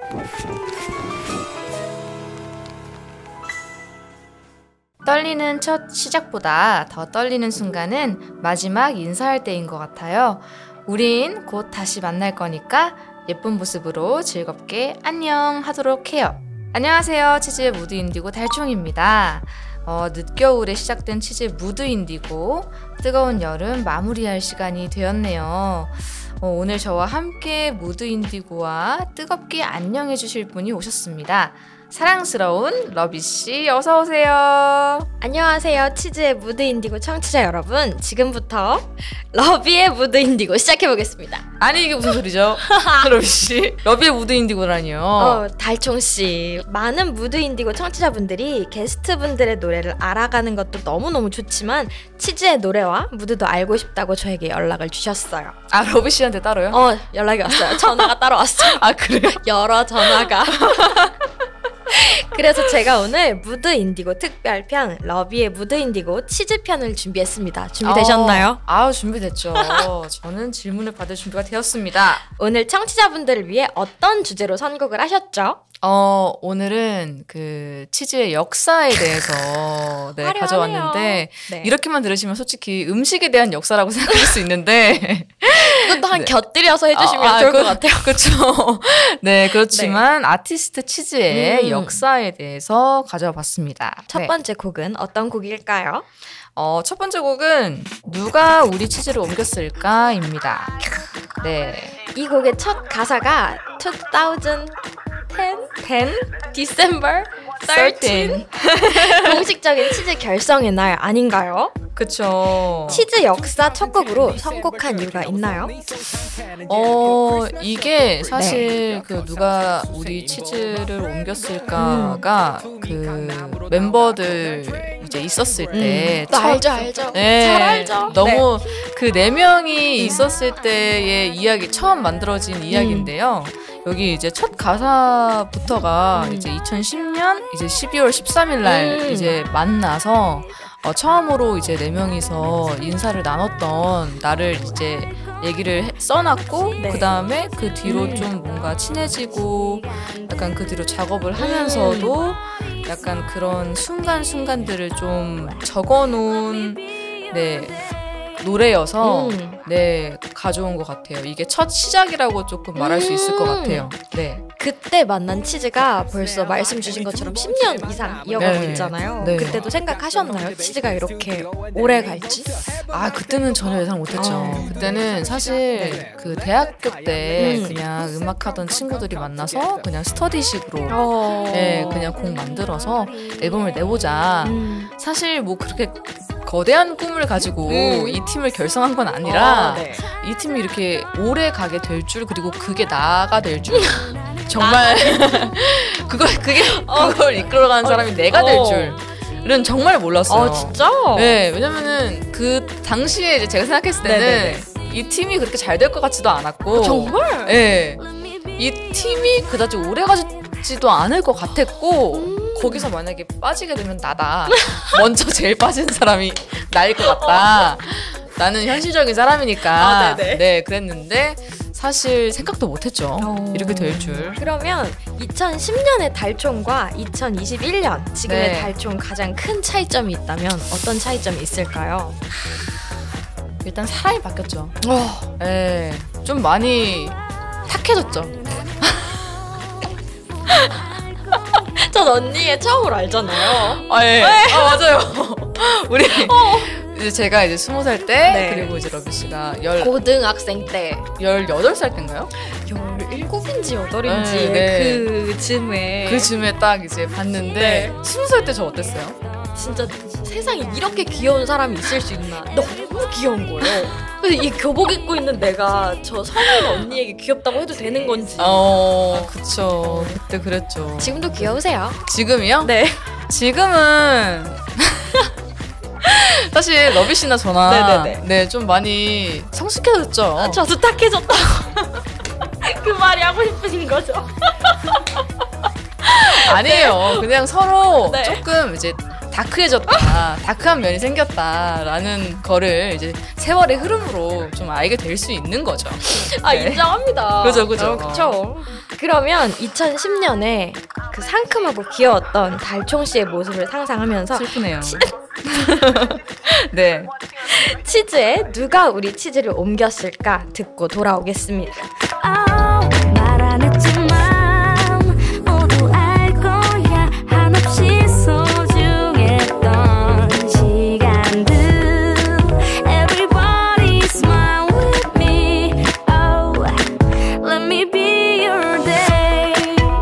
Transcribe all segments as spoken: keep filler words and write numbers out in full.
떨리는 첫 시작보다 더 떨리는 순간은 마지막 인사할 때인 것 같아요. 우린 곧 다시 만날 거니까 예쁜 모습으로 즐겁게 안녕 하도록 해요. 안녕하세요. 치즈의 무드 인디고 달총입니다. 어, 늦겨울에 시작된 치즈의 무드 인디고, 뜨거운 여름 마무리할 시간이 되었네요. 어, 오늘 저와 함께 무드 인디고와 뜨겁게 안녕해 주실 분이 오셨습니다. 사랑스러운 러비씨 어서오세요. 안녕하세요. 치즈의 무드 인디고 청취자 여러분, 지금부터 러비의 무드 인디고 시작해보겠습니다. 아니 이게 무슨 소리죠? 러비씨 러비의 무드 인디고라니요. 어, 달총씨, 많은 무드 인디고 청취자분들이 게스트분들의 노래를 알아가는 것도 너무너무 좋지만 치즈의 노래와 무드도 알고 싶다고 저에게 연락을 주셨어요. 아, 러비씨한테 따로요? 어, 연락이 왔어요. 전화가 따로 왔어요. 아, 그래요? 여러 전화가. 그래서 제가 오늘 무드 인디고 특별편 러비의 무드 인디고 치즈 편을 준비했습니다. 준비되셨나요? 어, 아우, 준비됐죠. 저는 질문을 받을 준비가 되었습니다. 오늘 청취자분들을 위해 어떤 주제로 선곡을 하셨죠? 어, 오늘은 그 치즈의 역사에 대해서 네, 가져왔는데, 네. 이렇게만 들으시면 솔직히 음식에 대한 역사라고 생각할 수 있는데 그것도 한 네. 곁들여서 해주시면 아, 좋을 그, 것 같아요. 그렇죠. 네, 그렇지만 네. 아티스트 치즈의 음. 역사에 대해서 가져와 봤습니다. 첫 네. 번째 곡은 어떤 곡일까요? 어, 첫 번째 곡은 누가 우리 치즈를 옮겼을까입니다. 네. 이 곡의 첫 가사가 이천십 텐 December thirteen 공식적인 치즈 결성의 날 아닌가요? 그쵸. 치즈 역사 첫 곡으로 선곡한 이유가 있나요? 어, 이게 사실 네. 그 누가 우리 치즈를 옮겼을까가 음. 그 멤버들 이제 있었을 때 음. 첫, 알죠 알죠 네, 잘 알죠. 너무 네. 그 네 명이 있었을 때의 이야기, 처음 만들어진 이야기인데요. 음. 여기 이제 첫 가사부터가 음. 이제 이천십 년 이제 십이월 십삼일 날 음. 이제 만나서 어, 처음으로 이제 네 명이서 인사를 나눴던 날을 이제 얘기를 해, 써놨고 네. 그 다음에 그 뒤로 음. 좀 뭔가 친해지고 약간 그 뒤로 작업을 하면서도 음. 약간 그런 순간순간들을 좀 적어놓은 네 노래여서 음. 네 가져온 것 같아요. 이게 첫 시작이라고 조금 말할 음. 수 있을 것 같아요. 네. 그때 만난 치즈가 벌써 말씀 주신 것처럼 십 년 이상 이어가고 네. 있잖아요. 네. 그때도 생각하셨나요? 치즈가 이렇게 오래 갈지? 아, 그때는 전혀 예상 못했죠. 어. 그때는 사실 그 대학교 때 음. 그냥 음악하던 친구들이 만나서 그냥 스터디식으로 어. 네, 그냥 곡 만들어서 앨범을 내보자. 음. 사실 뭐 그렇게 거대한 꿈을 가지고 음. 이 팀을 결성한 건 아니라 어, 네. 이 팀이 이렇게 오래 가게 될 줄, 그리고 그게 나가 될 줄 정말 그걸 그게 어. 그걸 이끌어가는 사람이 내가 될 줄은 정말 몰랐어요. 아, 진짜? 네, 왜냐면은 그 당시에 이제 제가 생각했을 때는 네네네. 이 팀이 그렇게 잘 될 것 같지도 않았고 정말? 네, 이 팀이 그다지 오래 가지도 않을 것 같았고 음. 거기서 만약에 빠지게 되면 나다. 먼저 제일 빠진 사람이 나일 것 같다. 나는 현실적인 사람이니까. 아, 네, 그랬는데 사실 생각도 못했죠. 오. 이렇게 될 줄. 그러면 이천십 년의 달총과 이천이십일 년 지금의 네. 달총 가장 큰 차이점이 있다면 어떤 차이점이 있을까요? 일단 사람이 바뀌었죠. 어. 네, 좀 많이 탁해졌죠. 전 언니의 처음으로 알잖아요. 아, 예. 네. 아, 맞아요. 우리 어. 이제 제가 이제 스무 살 때 네. 그리고 이제 러비 씨가 열 고등학생 때 열여덟 살 때인가요? 열일곱인지 여덟인지 네, 네. 그 즈음에 그 즈음에 딱 이제 봤는데 네. 스무 살 때 저 어땠어요? 진짜 세상에 이렇게 귀여운 사람이 있을 수 있나. 너무 귀여운 거예요. 그래서 이 교복 입고 있는 내가 저 성인 언니에게 귀엽다고 해도 되는 건지. 어, 그쵸. 그때 그랬죠. 지금도 귀여우세요? 지금이요? 네. 지금은 사실 러비 씨나 저나 네, 좀 많이 성숙해졌죠. 아, 저도 탁해졌다고. 그 말이 하고 싶으신 거죠? 아니에요. 네. 그냥 서로 네. 조금 이제 다크해졌다, 다크한 면이 생겼다라는 거를 이제 세월의 흐름으로 좀 알게 될 수 있는 거죠. 아, 네. 인정합니다. 그죠, 그죠. 어, 그쵸. 그러면 이천십 년에 그 상큼하고 귀여웠던 달총 씨의 모습을 상상하면서 슬프네요. 치... 네. 치즈에 누가 우리 치즈를 옮겼을까 듣고 돌아오겠습니다. oh, 말 안 했지만 모두 알 거야. 한없이 소중했던 시간들. Everybody smile with me. Oh, let me be your day.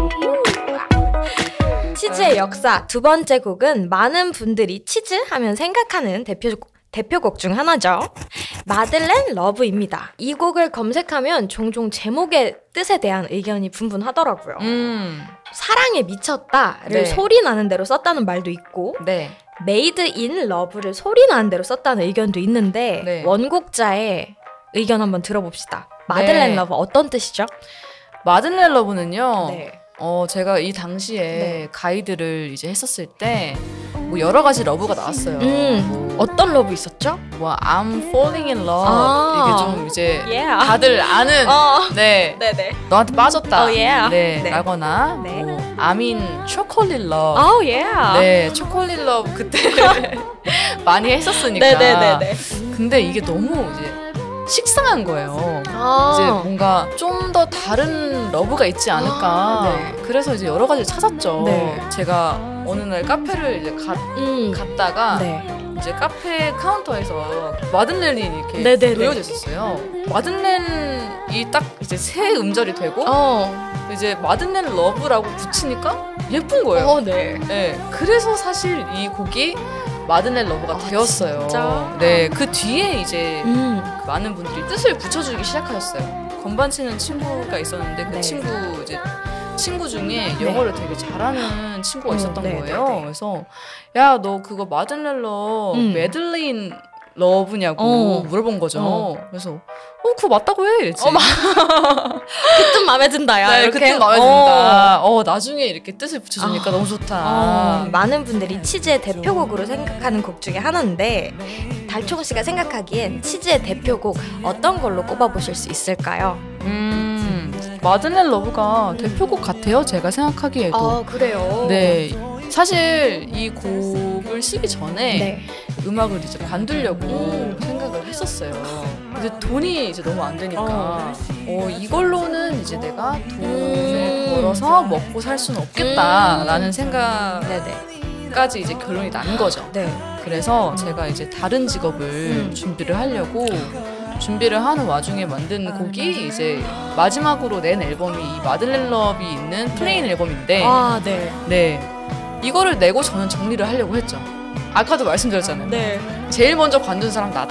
치즈의 역사 두 번째 곡은 많은 분들이 치즈 하면 생각하는 대표곡 대표곡 중 하나죠. 마들렌 러브입니다. 이 곡을 검색하면 종종 제목의 뜻에 대한 의견이 분분하더라고요. 음. 사랑에 미쳤다를 네. 소리 나는 대로 썼다는 말도 있고 네. 메이드 인 러브를 소리 나는 대로 썼다는 의견도 있는데 네. 원곡자의 의견 한번 들어봅시다. 마들렌 네. 러브 어떤 뜻이죠? 마들렌 러브는요. 네. 어 제가 이 당시에 네. 가이드를 이제 했었을 때 뭐 여러 가지 러브가 나왔어요. 음, 뭐, 어떤 러브 있었죠? 뭐 I'm falling in love 아. 이게 좀 이제 Yeah. 다들 아는 어. 네 네네. 너한테 빠졌다. Oh, yeah. 네, 네. 라거나 네. 뭐 I'm in chocolate love. Oh yeah. 네, 초콜릿 러브 그때 많이 했었으니까. 네네네네. 근데 이게 너무 이제 식상한 거예요. 아. 이제 뭔가 좀 더 다른 러브가 있지 않을까. 아, 네. 그래서 이제 여러 가지를 찾았죠. 네. 제가 어느 날 카페를 이제 가, 음. 갔다가 네. 이제 카페 카운터에서 마들렌이 이렇게 네네네. 놓여져 있었어요. 마들렌이 딱 이제 새 음절이 되고 어. 이제 마들렌 러브라고 붙이니까 예쁜 거예요. 어, 네. 네, 그래서 사실 이 곡이 마들렌 러브가 아, 되었어요. 진짜? 네, 그 뒤에 이제 음. 많은 분들이 뜻을 붙여주기 시작하셨어요. 건반 치는 친구가 있었는데 그 네. 친구 이제 친구 중에 영어를 되게 잘하는 친구가 어, 있었던 네, 거예요. 네, 네. 그래서 야, 너 그거 마들렌 러브 음. 메들린 러브냐고 어. 물어본 거죠. 어. 그래서 어, 그거 맞다고 해. 이랬지. 어, 그뜻 마음에 든다. 야. 네, 이렇게. 그때 마음에 어. 든다. 어, 나중에 이렇게 뜻을 붙여주니까 아. 너무 좋다. 어, 많은 분들이 치즈의 대표곡으로 생각하는 곡 중에 하나인데 달총 씨가 생각하기엔 치즈의 대표곡 어떤 걸로 꼽아보실 수 있을까요? 음, 마들렌 러브가 대표곡 같아요. 제가 생각하기에도. 아 그래요? 네, 사실 이 곡을 쓰기 전에 네. 음악을 이제 관두려고 음. 생각을 했었어요. 근데 돈이 이제 너무 안 되니까 어. 어, 이걸로는 이제 내가 돈을 음. 벌어서 먹고 살 수는 없겠다라는 생각까지 네네. 이제 결론이 난 거죠. 네. 그래서 제가 이제 다른 직업을 음. 준비를 하려고 준비를 하는 와중에 만든 곡이 이제 마지막으로 낸 앨범이 이 마들렌 러브이 있는 플레인 앨범인데 아 네. 네, 이거를 내고 저는 정리를 하려고 했죠. 아까도 말씀드렸잖아요. 네. 제일 먼저 관둔 사람 나다.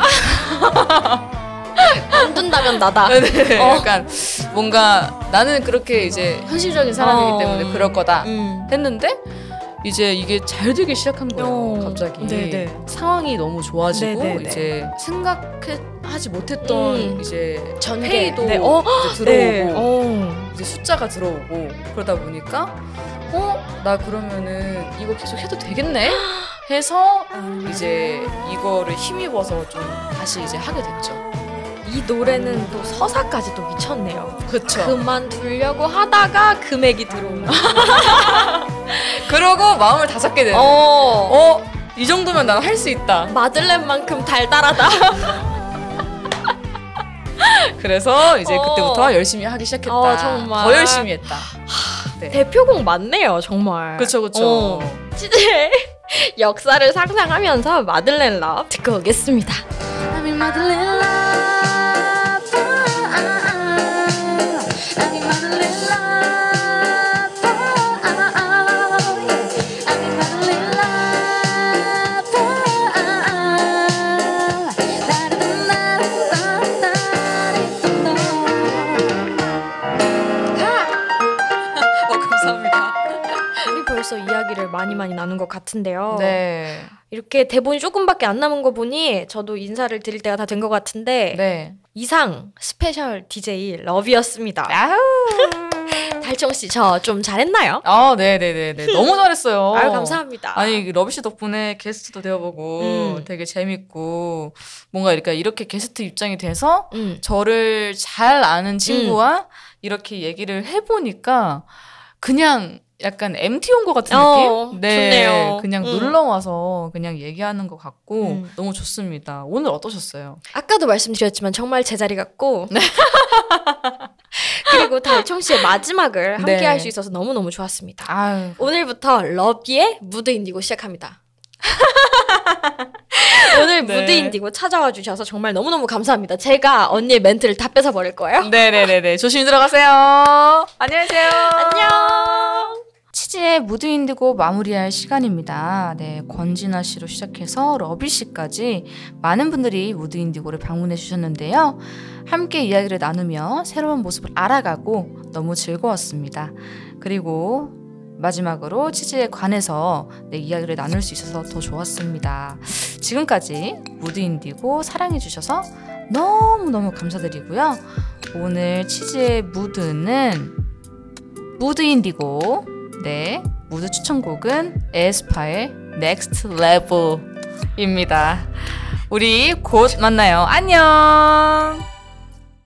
관둔다면 나다. 네, 어. 약간 뭔가 나는 그렇게 이제 현실적인 사람이기 어. 때문에 그럴 거다 음. 했는데 이제 이게 잘 되기 시작한 거예요. 어. 갑자기 네네. 상황이 너무 좋아지고 네네네. 이제 생각하지 못했던 음. 이제 전개. 페이도 네. 어. 이제 들어오고 네. 어. 이제 숫자가 들어오고 그러다 보니까 어? 나 그러면은 이거 계속 해도 되겠네? 해서 이제 이거를 힘입어서 좀 다시 이제 하게 됐죠. 이 노래는 또 서사까지 또 미쳤네요. 그쵸. 그만두려고 하다가 금액이 들어오는. 그러고 마음을 다잡게 되는. 어. 어? 이 정도면 난 할 수 있다. 마들렌만큼 달달하다. 그래서 이제 어. 그때부터 열심히 하기 시작했다. 어, 정말. 더 열심히 했다. 네. 대표곡 맞네요, 정말. 그쵸, 그쵸. 어. 치즈의 역사를 상상하면서 마들렌 러브 듣고 오겠습니다. I'm in Madeline love. I'm in Madeline love. I'm in Madeline love. 어, 감사합니다. 우리 벌써 이야기를 많이 많이 나눈 것 같은데요. 네. 이렇게 대본이 조금밖에 안 남은 거 보니 저도 인사를 드릴 때가 다 된 것 같은데 네. 이상 스페셜 디제이 러비였습니다. 아우. 달총 달총 씨, 저 좀 잘했나요? 아, 네네네네. 너무 잘했어요. 아유, 감사합니다. 아니, 러비 씨 덕분에 게스트도 되어보고 음. 되게 재밌고 뭔가 이렇게, 이렇게 게스트 입장이 돼서 음. 저를 잘 아는 친구와 이렇게 얘기를 해보니까 그냥 약간 엠티 온 것 같은 어, 느낌? 네, 좋네요. 그냥 음. 놀러 와서 그냥 얘기하는 것 같고 음. 너무 좋습니다. 오늘 어떠셨어요? 아까도 말씀드렸지만 정말 제자리 같고 그리고 달총 씨의 마지막을 함께 네. 할 수 있어서 너무너무 좋았습니다. 아유, 오늘부터 러비의 무드 인디고 시작합니다. 오늘 네. 무드 인디고 찾아와 주셔서 정말 너무너무 감사합니다. 제가 언니의 멘트를 다 뺏어 버릴 거예요. 네네네네. 조심히 들어가세요. 안녕히 계세요. 안녕. 치즈의 무드 인디고 마무리할 시간입니다. 네, 권진아 씨로 시작해서 러비 씨까지 많은 분들이 무드 인디고를 방문해 주셨는데요. 함께 이야기를 나누며 새로운 모습을 알아가고 너무 즐거웠습니다. 그리고 마지막으로 치즈에 관해서 네, 이야기를 나눌 수 있어서 더 좋았습니다. 지금까지 무드 인디고 사랑해 주셔서 너무너무 감사드리고요. 오늘 치즈의 무드는 무드 인디고, 네, 무드 추천곡은 에스파의 Next Level입니다. 우리 곧 만나요. 안녕.